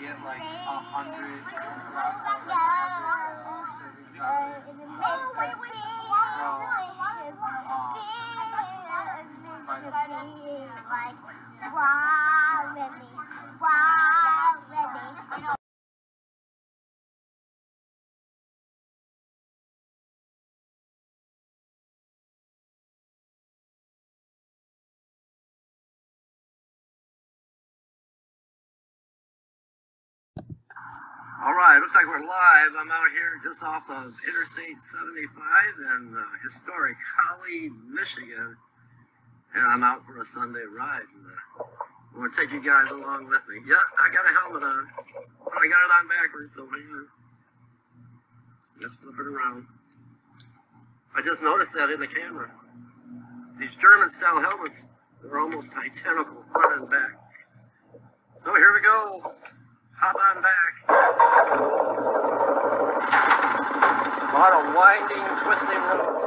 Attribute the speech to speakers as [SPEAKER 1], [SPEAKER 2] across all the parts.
[SPEAKER 1] get like 100
[SPEAKER 2] All right, looks like we're live. I'm out here just off of Interstate 75 in historic Holly, Michigan. And I'm out for a Sunday ride. And, I'm going to take you guys along with me. Yeah, I got a helmet on. Oh, I got it on backwards, so hang on. Let's flip it around. I just noticed that in the camera. These German-style helmets, they're almost identical front and back. So here we go. Hop on back. A lot of winding, twisting roads.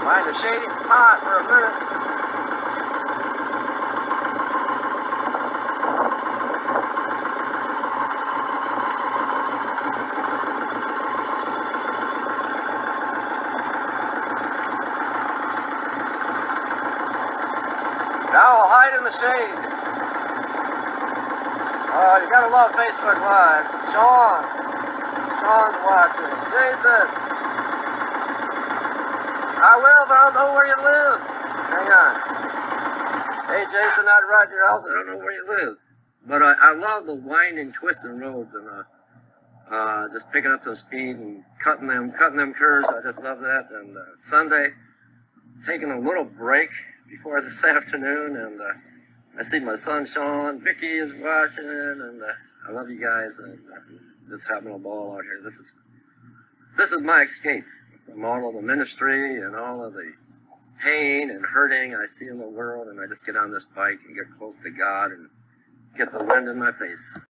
[SPEAKER 2] Find a shady spot for a minute. Now I'll hide in the shade. Oh, you gotta love Facebook Live. Sean's watching. Jason. I will, but I don't know where you live. Hang on. Hey, Jason, I'd ride to your house. I don't know where you live. But I love the winding, twisting roads and just picking up some speed and cutting them curves. I just love that. And Sunday, taking a little break before this afternoon, and I see my son Sean, Vicky is watching, and I love you guys, and just having a ball out here. This is my escape from all of the ministry and all of the pain and hurting I see in the world, and I just get on this bike and get close to God and get the wind in my face.